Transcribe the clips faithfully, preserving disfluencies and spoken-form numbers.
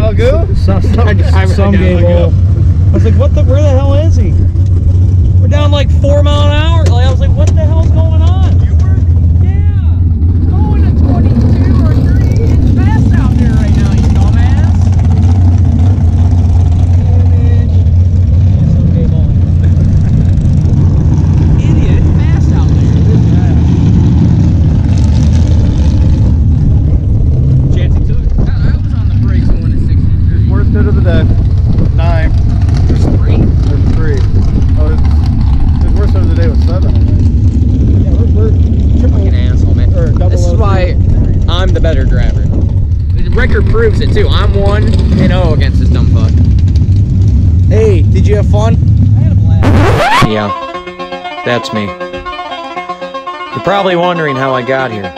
go? Some, some, some gave all. I was like, what the, where the hell is he? We're down like four mile an hour. Like, I was like, what the hell's going on? You were? Yeah. Going at twenty-two or thirty. It's fast out there right now, you dumbass. Idiot, it's fast out there. Chance he took. I was on the brakes going at sixty. Worst hit of the day. Nine. There's three. There's three. Oh, his, his worst hit of the day was seven, I think. Yeah, we're, we're Fucking asshole, man. or double This is O why three. I'm the better driver. The record proves it too. I'm one and oh against this dumb fuck. Hey, did you have fun? I had a blast. Yeah, that's me. You're probably wondering how I got here.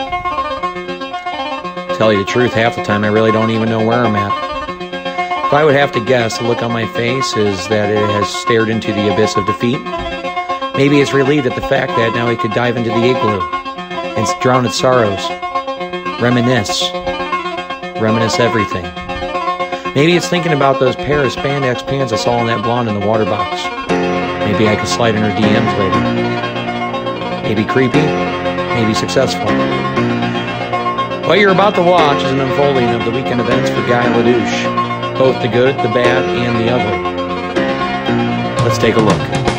To tell you the truth, half the time I really don't even know where I'm at. If I would have to guess, the look on my face is that it has stared into the abyss of defeat. Maybe it's relieved at the fact that now it could dive into the igloo and drown its sorrows. Reminisce. Reminisce everything. Maybe it's thinking about those pair of spandex pants I saw in that blonde in the water box. Maybe I could slide in her D Ms later. Maybe creepy, maybe successful. What you're about to watch is an unfolding of the weekend events for Guy LeDeoche. Both the good, the bad, and the ugly. Let's take a look.